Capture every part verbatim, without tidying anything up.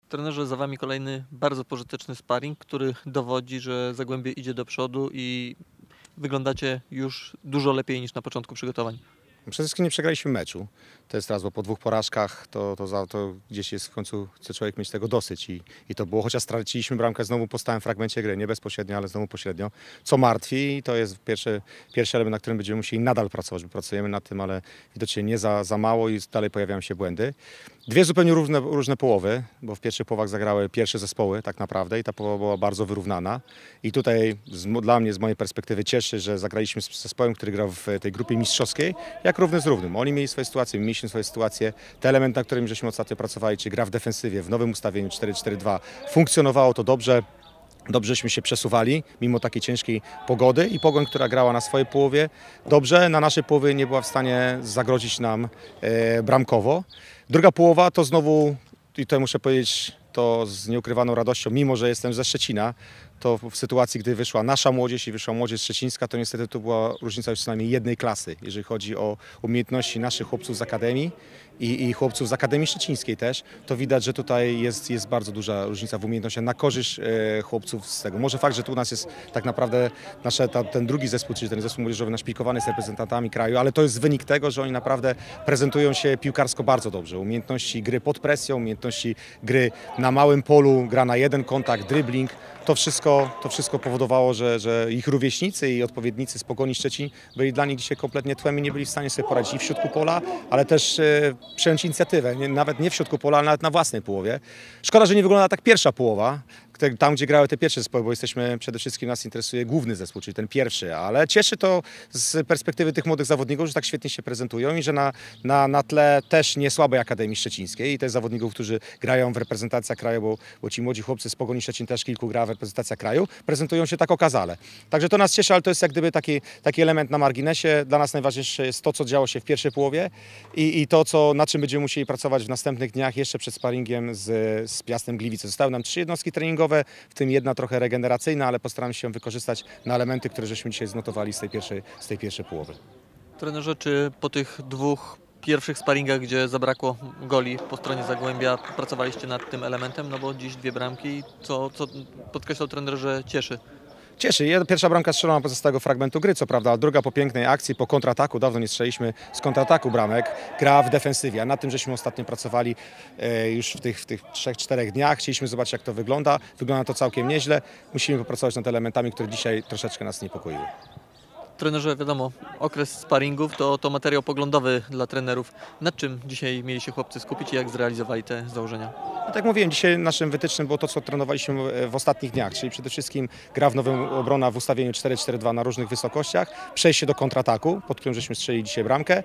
Trenerze, za Wami kolejny bardzo pożyteczny sparring, który dowodzi, że Zagłębie idzie do przodu i wyglądacie już dużo lepiej niż na początku przygotowań. Przede wszystkim nie przegraliśmy meczu. To jest raz, bo po dwóch porażkach to, to, za, to gdzieś jest w końcu, chce człowiek mieć tego dosyć i, i to było, chociaż straciliśmy bramkę znowu po stałym fragmencie gry, nie bezpośrednio, ale znowu pośrednio, co martwi i to jest pierwszy, pierwszy element, na którym będziemy musieli nadal pracować, bo pracujemy nad tym, ale widocznie nie za, za mało i dalej pojawiają się błędy. Dwie zupełnie różne, różne połowy, bo w pierwszych połowach zagrały pierwsze zespoły tak naprawdę i ta połowa była bardzo wyrównana i tutaj z, dla mnie, z mojej perspektywy cieszy, że zagraliśmy z zespołem, który grał w tej grupie mistrzowskiej, jak równy z równym. Oni mieli swoje sytuacje, my mieliśmy swoje sytuacje. Te elementy, na którymi żeśmy ostatnio pracowali, czyli gra w defensywie, w nowym ustawieniu cztery cztery dwa, funkcjonowało to dobrze. Dobrześmy się przesuwali, mimo takiej ciężkiej pogody i Pogoń, która grała na swojej połowie, dobrze, na naszej połowie nie była w stanie zagrozić nam e, bramkowo. Druga połowa to znowu, i to muszę powiedzieć, to z nieukrywaną radością, mimo że jestem ze Szczecina, to w sytuacji, gdy wyszła nasza młodzież i wyszła młodzież szczecińska, to niestety to była różnica już co najmniej jednej klasy, jeżeli chodzi o umiejętności naszych chłopców z Akademii i, i chłopców z Akademii Szczecińskiej też, to widać, że tutaj jest, jest bardzo duża różnica w umiejętnościach na korzyść e, chłopców z tego. Może fakt, że tu u nas jest tak naprawdę nasze, ta, ten drugi zespół, czyli ten zespół młodzieżowy naszpikowany z reprezentantami kraju, ale to jest wynik tego, że oni naprawdę prezentują się piłkarsko bardzo dobrze. Umiejętności gry pod presją, umiejętności gry na małym polu, gra na jeden kontakt, dribbling. To wszystko, to wszystko powodowało, że, że ich rówieśnicy i odpowiednicy z Pogoni Szczecin byli dla nich dzisiaj kompletnie tłem i nie byli w stanie sobie poradzić i w środku pola, ale też e, przejąć inicjatywę, nie, nawet nie w środku pola, ale nawet na własnej połowie. Szkoda, że nie wygląda tak pierwsza połowa, tam gdzie grały te pierwsze zespoły, bo jesteśmy, przede wszystkim nas interesuje główny zespół, czyli ten pierwszy, ale cieszy to z perspektywy tych młodych zawodników, że tak świetnie się prezentują i że na, na, na tle też nie słabej Akademii Szczecińskiej i też zawodników, którzy grają w reprezentacjach kraju, bo, bo ci młodzi chłopcy z Pogoni Szczecin też kilku gra w reprezentacjach kraju, prezentują się tak okazale. Także to nas cieszy, ale to jest jak gdyby taki, taki element na marginesie. Dla nas najważniejsze jest to, co działo się w pierwszej połowie i, i to, co, nad czym będziemy musieli pracować w następnych dniach jeszcze przed sparingiem z, z Piastem Gliwice. Zostały nam trzy jednostki treningowe, w tym jedna trochę regeneracyjna, ale postaram się ją wykorzystać na elementy, które żeśmy dzisiaj znotowali z tej pierwszej, z tej pierwszej połowy. Trenerze, czy po tych dwóch pierwszych sparingach, gdzie zabrakło goli po stronie Zagłębia, pracowaliście nad tym elementem? No bo dziś dwie bramki, co, co podkreślał trener, że cieszy. Cieszy. Pierwsza bramka strzelona po stałego fragmentu gry, co prawda, a druga po pięknej akcji, po kontrataku. Dawno nie strzeliśmy z kontrataku bramek. Gra w defensywie, a nad tym żeśmy ostatnio pracowali e, już w tych, w tych trzech, czterech dniach. Chcieliśmy zobaczyć, jak to wygląda. Wygląda to całkiem nieźle. Musimy popracować nad elementami, które dzisiaj troszeczkę nas niepokoiły. Trenerze, wiadomo, okres sparingów to, to materiał poglądowy dla trenerów. Nad czym dzisiaj mieli się chłopcy skupić i jak zrealizowali te założenia? No tak jak mówiłem, dzisiaj naszym wytycznym było to, co trenowaliśmy w ostatnich dniach, czyli przede wszystkim gra w nowym obrona w ustawieniu cztery cztery dwa na różnych wysokościach, przejście do kontrataku, pod którym żeśmy strzelili dzisiaj bramkę,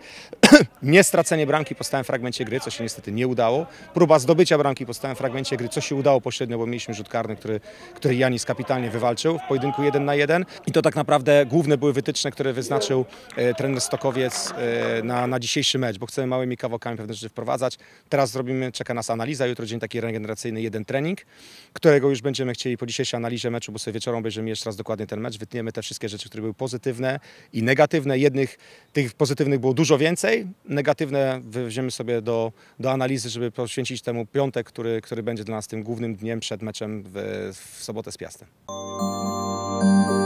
nie stracenie bramki po stałym fragmencie gry, co się niestety nie udało, próba zdobycia bramki po stałym fragmencie gry, co się udało pośrednio, bo mieliśmy rzut karny, który, który Janis kapitalnie wywalczył w pojedynku jeden na jeden i to tak naprawdę główne były wytyczne, które wyznaczył e, trener Stokowiec e, na, na dzisiejszy mecz, bo chcemy małymi kawałkami pewne rzeczy wprowadzać. Teraz zrobimy, czeka nas analiza, jutro dzień taki regeneracyjny, jeden trening, którego już będziemy chcieli po dzisiejszej analizie meczu, bo sobie wieczorem obejrzymy jeszcze raz dokładnie ten mecz, wytniemy te wszystkie rzeczy, które były pozytywne i negatywne. Jednych tych pozytywnych było dużo więcej, negatywne weźmiemy sobie do, do analizy, żeby poświęcić temu piątek, który, który będzie dla nas tym głównym dniem przed meczem w, w sobotę z Piastem.